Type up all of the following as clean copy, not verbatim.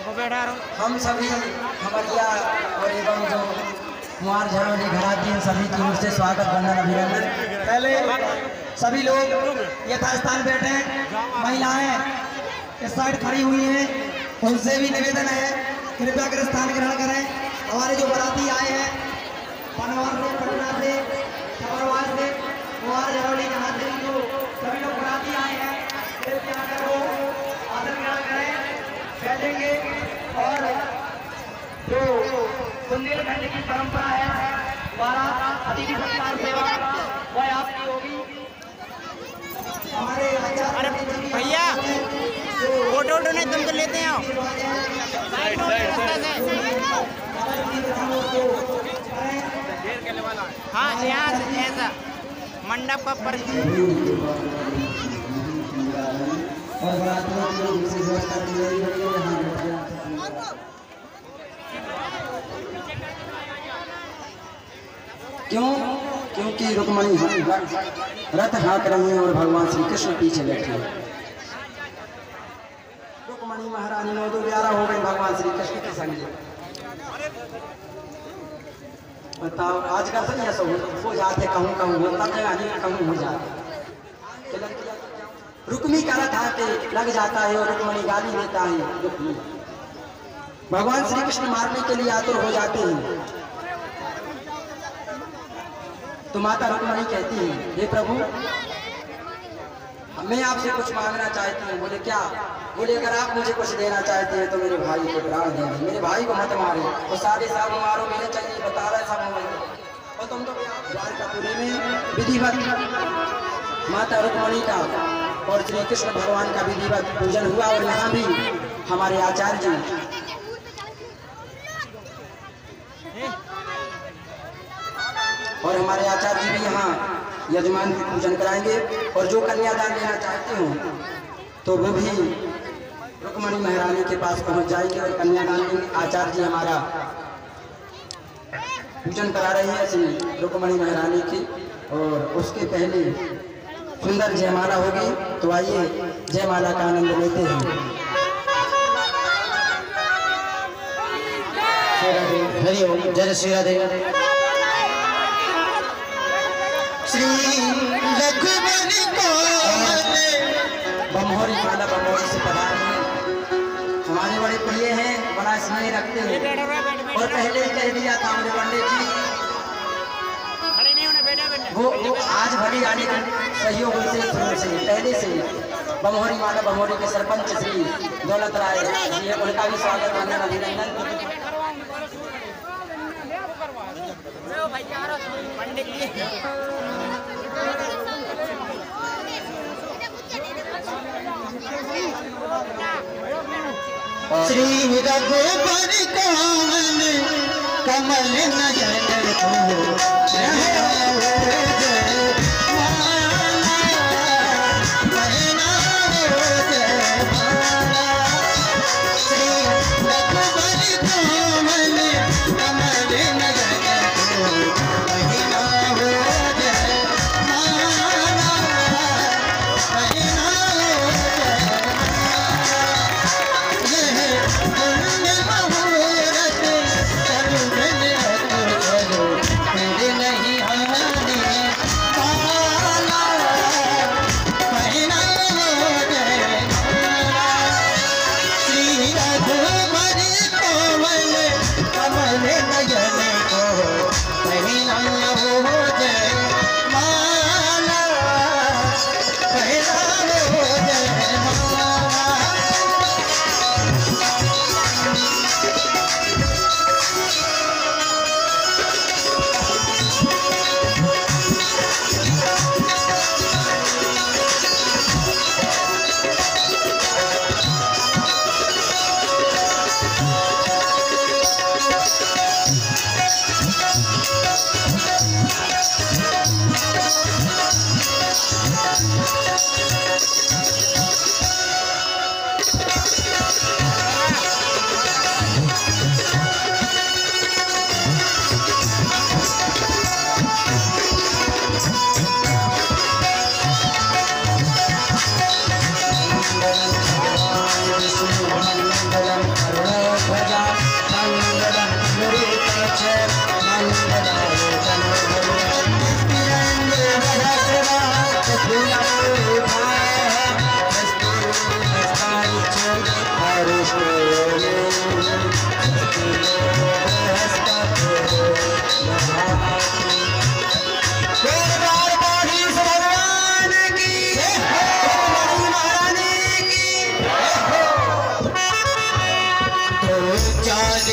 हम सभी खबरिया और एवं जो मुहार झरौली घराती हैं सभी की ओर से स्वागत वंदन अभिनंदन। पहले सभी लोग यथास्थान बैठे, महिलाएं इस साइड खड़ी हुई हैं, उनसे भी निवेदन है कृपया कर स्थान ग्रहण करें। हमारे जो बाराती आए हैं पनवार से, पटना से, खबरवार से, मुहार झरौली घराती जो सभी लोग बाराती आए हैं कृपया कर वो आसन ग्रहण करें, बैठेंगे। और जो बुंदेलखंड की परंपरा है बारात अतिथि सत्कार सेवा वह आपकी होगी। हमारे अरे भैया फोटो नहीं तुम तो लेते हैं हाँ यहाँ ऐसा मंडप का परिचय क्यों? क्योंकि रुक्मणी रथ हाँक रही हैं और भगवान श्री कृष्ण पीछे बैठे हैं। रुक्मणी महारानी नौदो ग्यारह हो गई भगवान श्री कृष्ण के संग। बताओ आजकल तो ऐसा हो जाते कहूँ होता है, कहूँ हो जाते। रुक्मी का रथ आके लग जाता है और रुक्मणी गाली देता है। रुक्मी भगवान श्री कृष्ण मारने के लिए आतुर हो जाते हैं। तो माता रुक्मणी कहती है हे प्रभु मैं आपसे कुछ मांगना चाहती हूँ। बोले क्या? बोले अगर आप मुझे कुछ देना चाहते हैं तो मेरे भाई को प्राण दे दे, मेरे भाई को मत मारे। तो सारे साहब मारो, मेरे चाहिए बता रहे सब। और तुम तो द्वारकापुरी में विधिवत माता रुक्मणी का और श्री कृष्ण भगवान का विधिवत पूजन हुआ। और यहाँ भी हमारे आचार्य जी और हमारे आचार्य जी भी यहाँ यजमान की पूजन कराएंगे। और जो कन्यादान लेना चाहते हो तो वो भी रुक्मणी महारानी के पास पहुंच जाएंगे और कन्यादान लेंगे। आचार्य जी हमारा पूजन करा रही है श्री रुक्मणी महारानी की। और उसके पहले सुंदर जयमाला होगी। तो आइए जयमाला का आनंद लेते हैं। हरि ओम, जय श्री राधे। श्री रघुवर को बमोरी माला बमोरी से पधारे हमारे बड़े प्रिय हैं, बड़ा स्नेह रखते हैं। और पहले ही कह दिया था मेरे पंडित जी वो आज भली आने का सहयोग से पहले से बमोरी माला बमोरी के सरपंच श्री दौलत राय जी है, उनका भी स्वागत वंदन अभिनंदन। श्री रघुवर कमल कमल नयन नहीं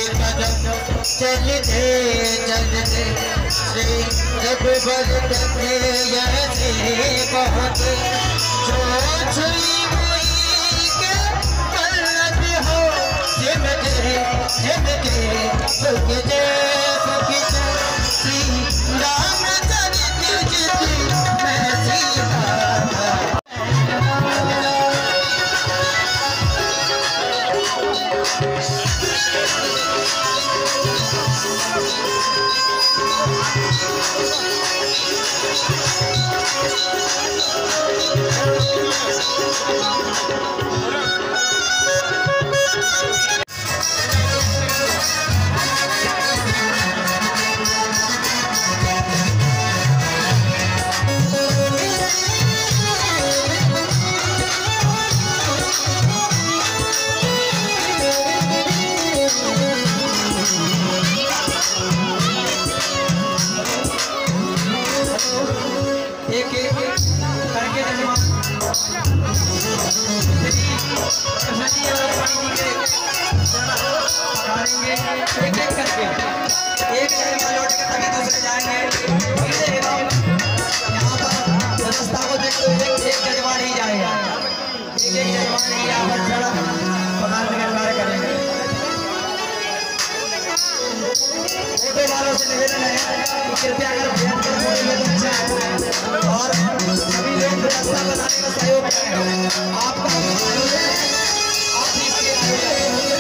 कदम चलते चलते श्री रघुबर के ऐसे बहुत जो छुई हुई के पलक हो झिमके झिमके सुख जय श्री रामचरित्र जिति मैं सीता। एक एक करके एक लौट के तभी दूसरे जाएंगे। यहाँ पर व्यवस्था को देखते हुए एक जजमान ही जाएगा, एक एक जजमान ही यहाँ पर सड़क पकड़ने का कार्य करेंगे। फोटो वालों से निवेदन है कि कृपया कर बैठ कर बोलेंगे तो अच्छा है और सभी लोग व्यवस्था बनाने का सहयोग करें। आपका आप भी इसके आयोजन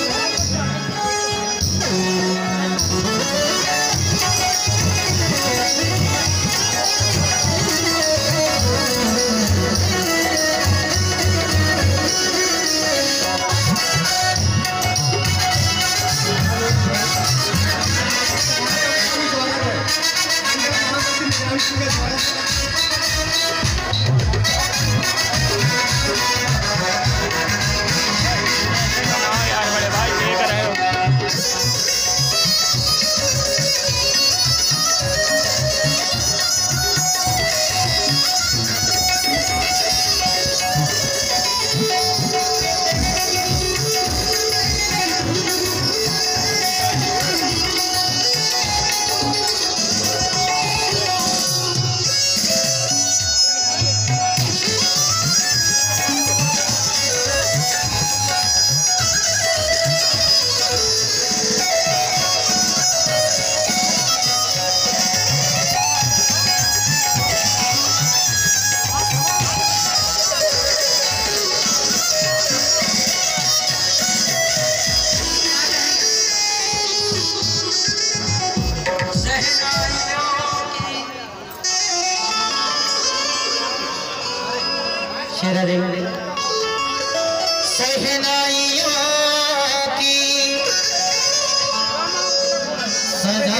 सहनाइयों की सदा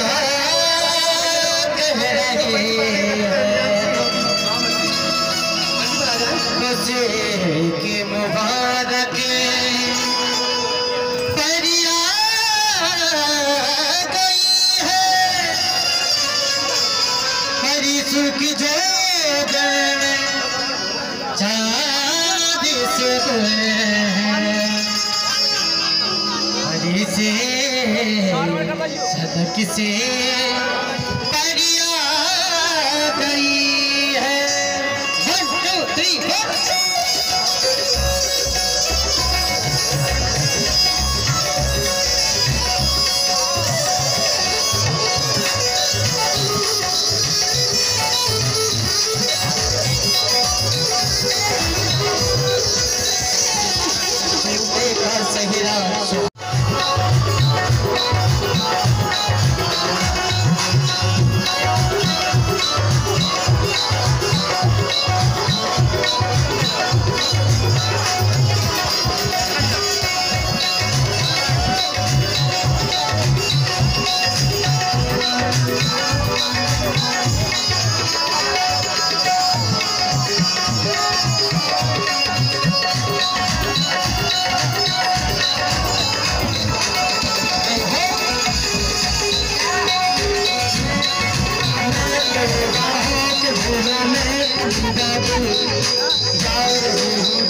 कह रही है मुझे की मुबारक परिया गई है हरी सुख जो हरी से सदक से परिया गई है। 1 2 3 4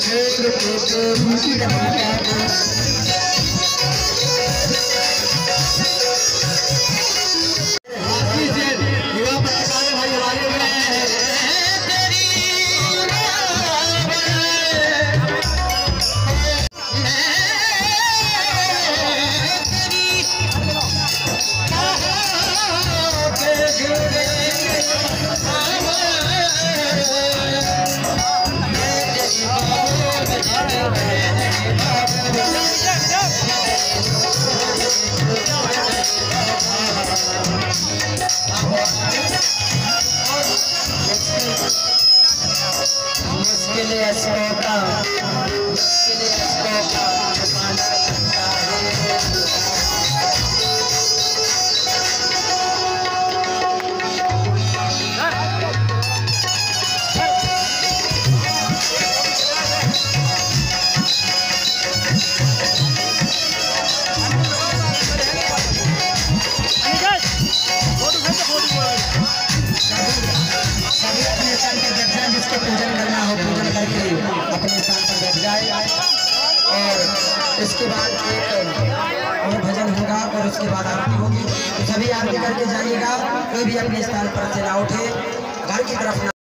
क्षेत्र जिसको पूजन करना हो पूजन करके अपने स्थान पर बैठ जाए। और इसके बाद एक और भजन होगा और उसके बाद आरती होगी। तो सभी आरती करके जाइएगा, कोई भी अपने स्थान पर से ना उठे, घर की तरफ ना